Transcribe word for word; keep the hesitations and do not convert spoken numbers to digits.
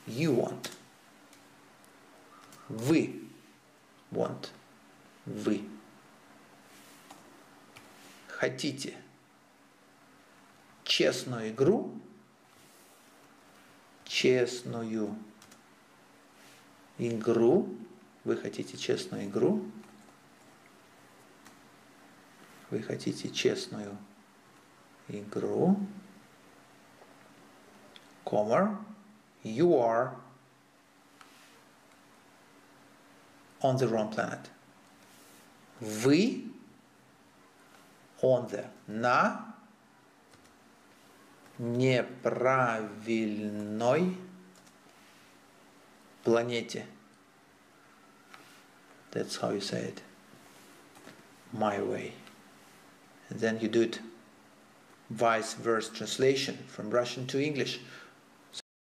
You want. Вы want. Вы. Хотите честную игру? Честную игру. Вы хотите честную игру? Вы хотите честную игру? Comma. You are on the wrong planet. Вы on the, на неправильной планете. That's how you say it. My way. And then you do it vice versa translation from Russian to English.